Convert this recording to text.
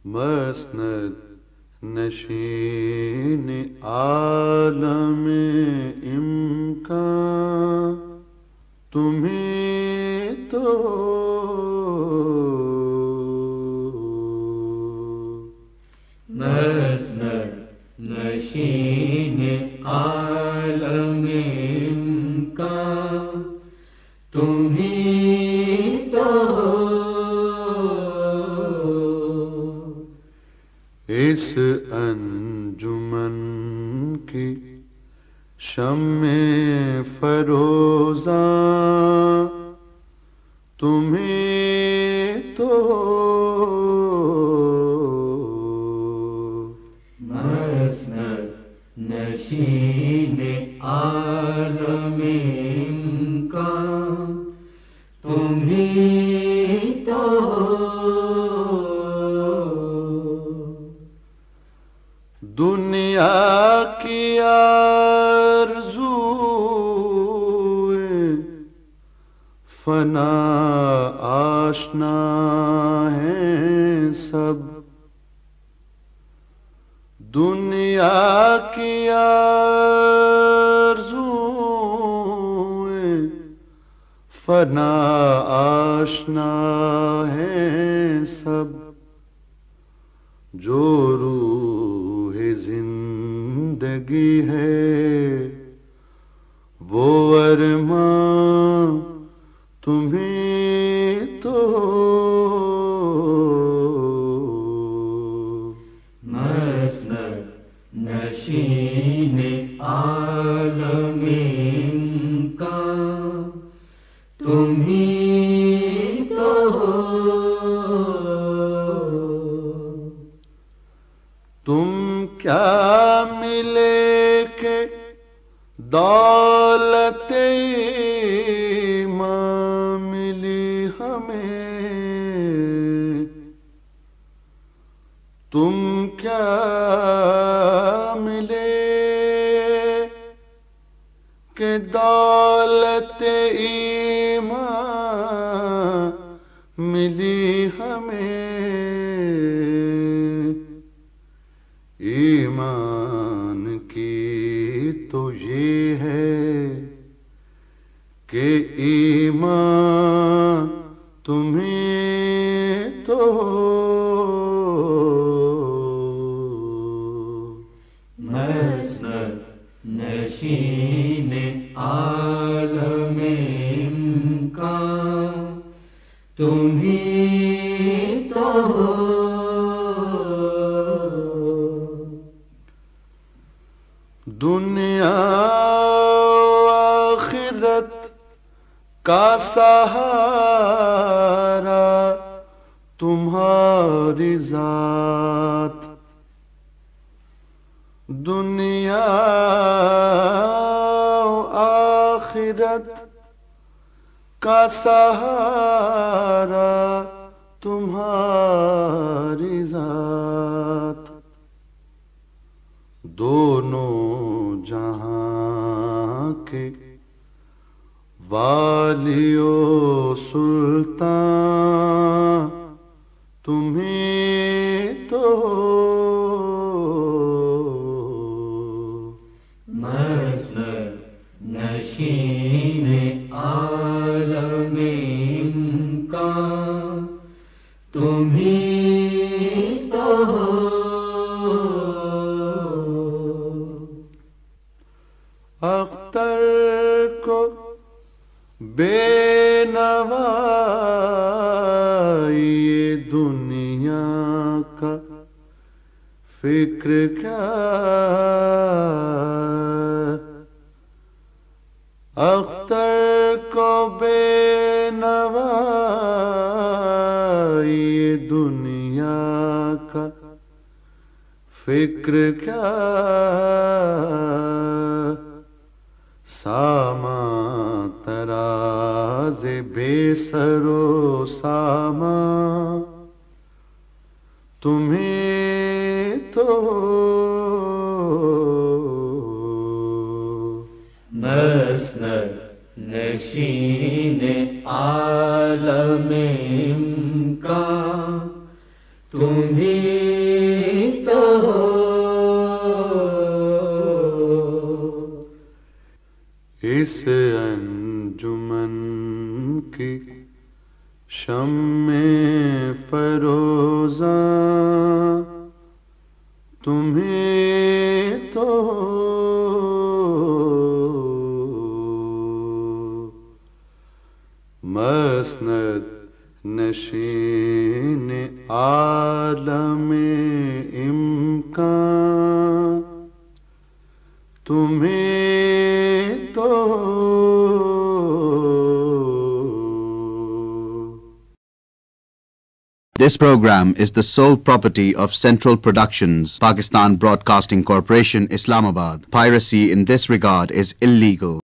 مسند نشین عالم امکان تمہیں تو مسند نشین عالم امکان تمہیں تو اس انجمن کی شمع فروزاں تمہیں تو مسند نشین عالم امکان تمہیں تو دنیا کی آرزوئیں فنا آشنا ہیں سب، دنیا کی آرزوئیں فنا آشنا ہیں سب، جو روح زندگی ہے وہ ارمان تمہیں تو مسند نشین عالم امکان تمہیں تو تم کیا ملے کہ دولت ایمان ملی ہمیں، تم کیا ملے کہ دولت ایمان ملی ہمیں، ایمان کی تو یہ ہے کہ ایمان تمہیں تو مسند نشین عالم امکان تمہیں تو دنیا آخرت کا سہارا تمہاری ذات، دنیا آخرت کا سہارا تمہاری ذات، دونوں جہاں کے والی و سلطان تمہیں تو مسند نشین عالم امکان تمہیں تو اختر کو بے نوائی دنیا کا فکر کیا، اختر کو بے نوائی دنیا کا فکر کیا، ساما تراز بے سر و ساما تمہیں تو مسند نشین عالم امکان تمہیں تو ہو اس انجمن کی شمع فروزاں تمہیں تو مسند نشین عالم امکان تمہیں تو This program is the sole property of Central Productions, Pakistan Broadcasting Corporation, Islamabad. Piracy in this regard is illegal.